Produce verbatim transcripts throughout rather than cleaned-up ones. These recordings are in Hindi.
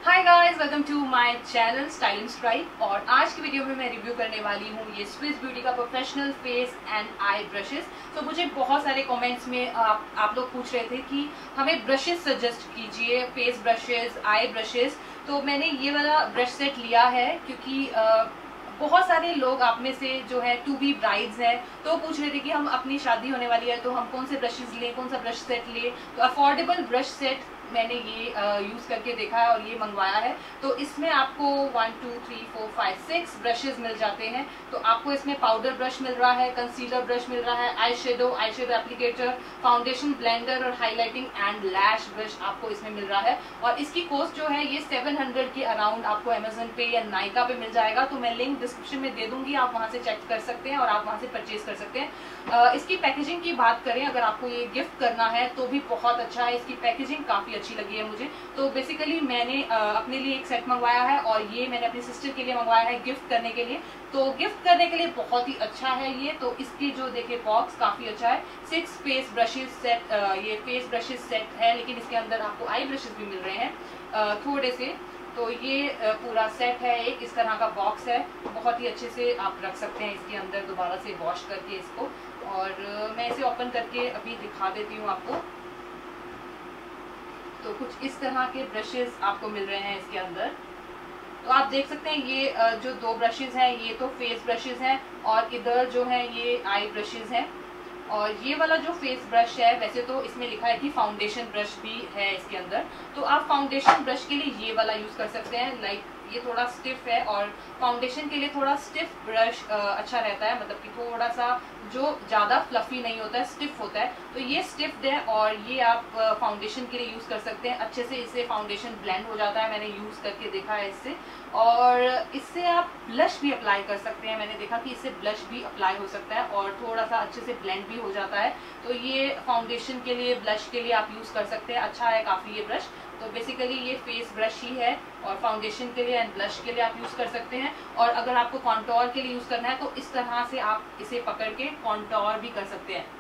Hi guys, welcome to my channel styling strike. और आज की वीडियो में मैं रिव्यू करने वाली हूँ ये स्विस ब्यूटी का professional face and eye brushes. तो मुझे बहुत सारे कमेंट्स में आप आप लोग पूछ रहे थे कि हमें ब्रशेस सजेस्ट कीजिए, फेस ब्रशेस, आई ब्रशेस। तो मैंने ये वाला ब्रश सेट लिया है क्योंकि आ, बहुत सारे लोग आप में से जो है टू बी ब्राइड्स हैं तो पूछ रहे थे कि हम अपनी शादी होने वाली है तो हम कौन से ब्रशेस लें, कौन सा ब्रश सेट लें। तो अफोर्डेबल ब्रश सेट मैंने ये यूज़ करके देखा है और ये मंगवाया है। तो इसमें आपको one two three four five six brushes मिल जाते हैं। तो आपको इसमें पाउडर ब्रश मिल रहा है, कंसीलर ब्रश मिल रहा है, eye shadow eye shadow applicator, foundation blender और हाईलाइटिंग एंड लैश ब्रश आपको इसमें मिल रहा है। और इसकी कॉस्ट जो है ये सेवन हंड्रेड के अराउंड आपको अमेजन पे या नाइका पे मिल जाएगा। तो मैं लिंक डिस्क्रिप्शन में दे दूंगी, आप वहां से चेक कर सकते हैं और आप वहां से परचेज कर सकते हैं। uh, इसकी पैकेजिंग की बात करें, अगर आपको ये गिफ्ट करना है तो भी बहुत अच्छा है। इसकी पैकेजिंग काफी अच्छी लगी है मुझे। तो बेसिकली मैंने आ, अपने लिए एक सेट मंगवाया है और ये मैंने अपनी सिस्टर के लिए मंगवाया है गिफ्ट करने के लिए। तो गिफ्ट करने के लिए बहुत ही अच्छा है ये। तो इसकी जो देखे बॉक्स काफी अच्छा है। सिक्स फेस ब्रशेस सेट, ये फेस ब्रशेस सेट है, लेकिन इसके अंदर आपको आई ब्रशेस भी मिल रहे हैं आ, थोड़े से। तो ये पूरा सेट है, एक इस तरह का बॉक्स है, बहुत ही अच्छे से आप रख सकते हैं इसके अंदर दोबारा से वॉश करके इसको। और मैं इसे ओपन करके अभी दिखा देती हूँ आपको। तो कुछ इस तरह के ब्रशेस आपको मिल रहे हैं इसके अंदर। तो आप देख सकते हैं ये जो दो ब्रशेस हैं ये तो फेस ब्रशेस हैं और इधर जो है ये आई ब्रशेस हैं। और ये वाला जो फेस ब्रश है, वैसे तो इसमें लिखा है कि फाउंडेशन ब्रश भी है इसके अंदर। तो आप फाउंडेशन ब्रश के लिए ये वाला यूज कर सकते हैं। लाइक ये थोड़ा स्टिफ है और फाउंडेशन के लिए थोड़ा स्टिफ ब्रश अच्छा रहता है, मतलब कि थोड़ा सा जो ज्यादा फ्लफी नहीं होता है, स्टिफ होता है। तो ये स्टिफ्ड है और ये आप फाउंडेशन के लिए यूज कर सकते हैं। अच्छे से इससे फाउंडेशन ब्लेंड हो जाता है, मैंने यूज करके देखा है इससे। और इससे आप ब्लश भी अप्लाई कर सकते हैं, मैंने देखा कि इससे ब्लश भी अप्लाई हो सकता है और थोड़ा सा अच्छे से ब्लेंड भी हो जाता है। तो ये फाउंडेशन के लिए, ब्लश के लिए आप यूज कर सकते हैं, अच्छा है काफी ये ब्रश। तो बेसिकली ये फेस ब्रश ही है और फाउंडेशन के लिए एंड ब्लश के लिए आप यूज कर सकते हैं। और अगर आपको कॉन्टोर के लिए यूज करना है तो इस तरह से आप इसे पकड़ के कॉन्टोर भी कर सकते हैं।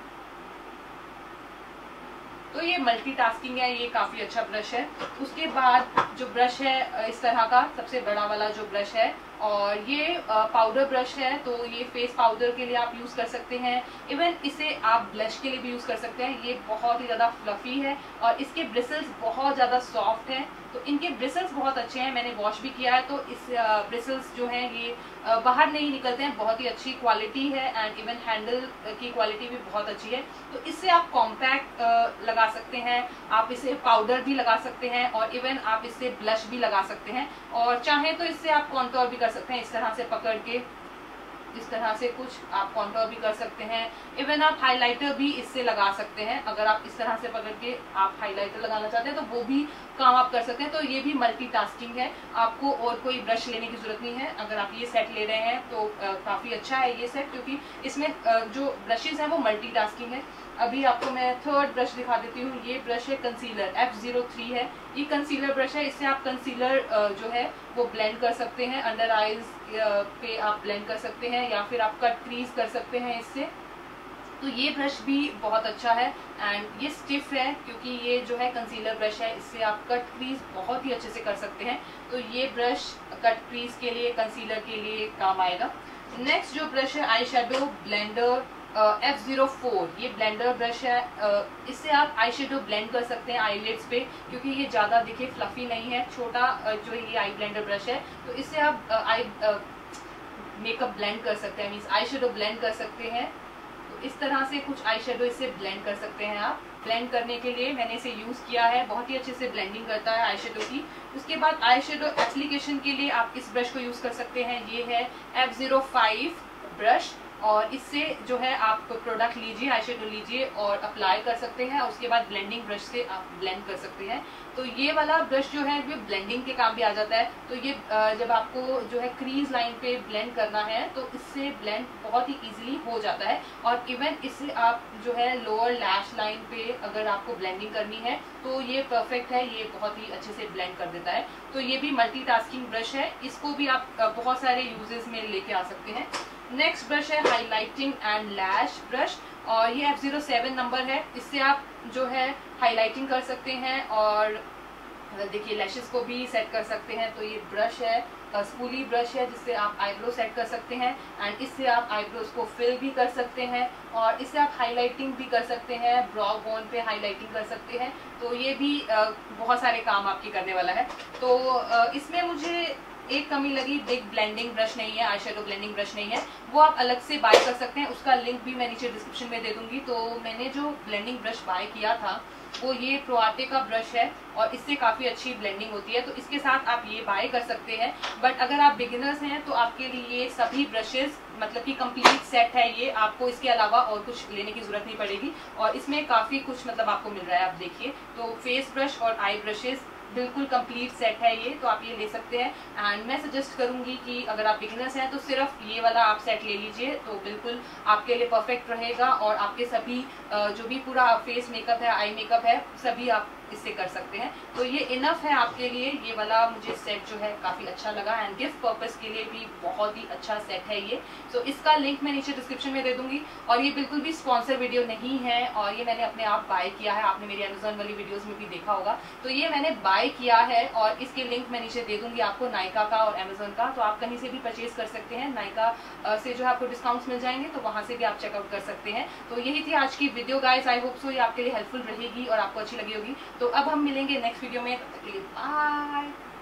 तो ये मल्टीटास्किंग है, ये काफी अच्छा ब्रश है। उसके बाद जो ब्रश है इस तरह का सबसे बड़ा वाला जो ब्रश है, और ये पाउडर ब्रश है। तो ये फेस पाउडर के लिए आप यूज कर सकते हैं, इवन इसे आप ब्लश के लिए भी यूज कर सकते हैं। ये बहुत ही ज्यादा फ्लफी है और इसके ब्रिसल्स बहुत ज्यादा सॉफ्ट हैं। तो इनके ब्रिसल्स बहुत अच्छे हैं, मैंने वॉश भी किया है। तो इस ब्रिसल्स जो हैं ये बाहर नहीं निकलते हैं, बहुत ही अच्छी क्वालिटी है एंड इवन हैंडल की क्वालिटी भी बहुत अच्छी है। तो इससे आप कॉम्पैक्ट लगा सकते हैं, आप इसे पाउडर भी लगा सकते हैं और इवन आप इससे ब्लश भी लगा सकते हैं। और चाहे तो इससे आप कॉन्टोर भी कर सकते हैं, इस तरह से पकड़ के इस तरह से कुछ आप कॉन्टोर भी कर सकते हैं। इवन आप हाइलाइटर भी इससे लगा सकते हैं, अगर आप इस तरह से पकड़ के आप हाइलाइटर लगाना चाहते हैं तो वो भी काम आप कर सकते हैं। तो ये भी मल्टीटास्किंग है, आपको और कोई ब्रश लेने की जरूरत नहीं है। अगर आप ये सेट ले रहे हैं तो आ, काफी अच्छा है ये सेट, क्योंकि इसमें आ, जो ब्रशेज हैं वो मल्टीटास्किंग है। अभी आपको मैं थर्ड ब्रश दिखा देती हूँ। ये ब्रश है कंसीलर एफ जीरो थ्री है, ये कंसीलर ब्रश है। इससे आप कंसीलर जो है वो ब्लेंड कर सकते हैं, अंडर आईज पे आप ब्लेंड कर सकते हैं या फिर आप कट क्रीज कर सकते हैं इससे। तो ये ब्रश भी बहुत अच्छा है एंड ये स्टिफ है क्योंकि ये जो है कंसीलर ब्रश है, इससे आप कट क्रीज बहुत ही अच्छे से कर सकते हैं। तो ये ब्रश कट क्रीज के लिए, कंसीलर के लिए काम आएगा। नेक्स्ट जो ब्रश है eye shadow blender F zero four, ये ब्लेंडर ब्रश है। uh, इससे आप आई शेडो ब्लेंड कर सकते हैं आईलिड्स पे, क्योंकि ये ज्यादा दिखे फ्लफी नहीं है, छोटा uh, जो ये आई ब्लेंडर ब्रश है। तो इससे आप आई मेकअप ब्लेंड कर सकते हैं, मीन्स आई शेडो ब्लेंड कर सकते हैं। तो इस तरह से कुछ आई शेडो इससे ब्लेंड कर सकते हैं आप। ब्लेंड करने के लिए मैंने इसे यूज किया है, बहुत ही अच्छे से ब्लेंडिंग करता है आई शेडो की। उसके बाद आई शेडो एप्लीकेशन के लिए आप इस ब्रश को यूज कर सकते हैं, ये है एफ जीरो फाइव ब्रश। और इससे जो है आप प्रोडक्ट लीजिए, आई शेडो लीजिए और अप्लाई कर सकते हैं। उसके बाद ब्लेंडिंग ब्रश से आप ब्लेंड कर सकते हैं। तो ये वाला ब्रश जो है ये ब्लेंडिंग के काम भी आ जाता है। तो ये जब आपको जो है क्रीज लाइन पे ब्लेंड करना है तो इससे ब्लेंड बहुत ही इजीली हो जाता है। और इवन इससे आप जो है लोअर लैश लाइन पे अगर आपको ब्लेंडिंग करनी है तो ये परफेक्ट है, ये बहुत ही अच्छे से ब्लेंड कर देता है। तो ये भी मल्टीटास्किंग ब्रश है, इसको भी आप बहुत सारे यूजेस में लेके आ सकते हैं। नेक्स्ट ब्रश है हाईलाइटिंग एंड लैश ब्रश और ये एफ जीरो सेवन नंबर है। इससे आप जो है हाईलाइटिंग कर सकते हैं और देखिए लैशेस को भी सेट कर सकते हैं। तो ये ब्रश है, स्पूली ब्रश है, जिससे आप आईब्रो सेट कर सकते हैं एंड इससे आप आईब्रोज को फिल भी कर सकते हैं और इससे आप हाईलाइटिंग भी कर सकते हैं, ब्रॉ बोन पे हाईलाइटिंग कर सकते हैं। तो ये भी आ, बहुत सारे काम आपकी करने वाला है। तो आ, इसमें मुझे एक कमी लगी, बिग ब्लेंडिंग ब्रश नहीं है, आई शेडो ब्लेंडिंग ब्रश नहीं है, वो आप अलग से बाय कर सकते हैं। उसका लिंक भी मैं नीचे डिस्क्रिप्शन में दे दूंगी। तो मैंने जो ब्लेंडिंग ब्रश बाय किया था वो ये प्रोआर्टे का ब्रश है और इससे काफ़ी अच्छी ब्लेंडिंग होती है। तो इसके साथ आप ये बाय कर सकते हैं। बट अगर आप बिगिनर्स हैं तो आपके लिए सभी ब्रशेस मतलब कि कंप्लीट सेट है ये, आपको इसके अलावा और कुछ लेने की जरूरत नहीं पड़ेगी और इसमें काफ़ी कुछ मतलब आपको मिल रहा है। आप देखिए, तो फेस ब्रश और आई ब्रशेस बिल्कुल कंप्लीट सेट है ये, तो आप ये ले सकते हैं। एंड मैं सजेस्ट करूंगी कि अगर आप बिगिनर्स हैं तो सिर्फ ये वाला आप सेट ले लीजिए, तो बिल्कुल आपके लिए परफेक्ट रहेगा और आपके सभी जो भी पूरा फेस मेकअप है, आई मेकअप है, सभी आप इससे कर सकते हैं। तो ये इनफ है आपके लिए। ये वाला मुझे सेट जो है काफ़ी अच्छा लगा एंड गिफ्ट पर्पस के लिए भी बहुत ही अच्छा सेट है ये। सो so, इसका लिंक मैं नीचे डिस्क्रिप्शन में दे दूंगी और ये बिल्कुल भी स्पॉन्सर वीडियो नहीं है और ये मैंने अपने आप बाय किया है। आपने मेरी अमेजोन वाली वीडियोस में भी देखा होगा। तो ये मैंने बाय किया है और इसके लिंक मैं नीचे दे दूंगी आपको, नायका का और अमेजोन का। तो आप कहीं से भी परचेज कर सकते हैं, नायका से जो है आपको डिस्काउंट्स मिल जाएंगे, तो वहाँ से भी आप चेकआउट कर सकते हैं। तो यही थी आज की video guys. I hope so ये आपके लिए हेल्पफुल रहेगी और आपको अच्छी लगी होगी। तो अब हम मिलेंगे नेक्स्ट वीडियो में, तब तक के लिए बाय।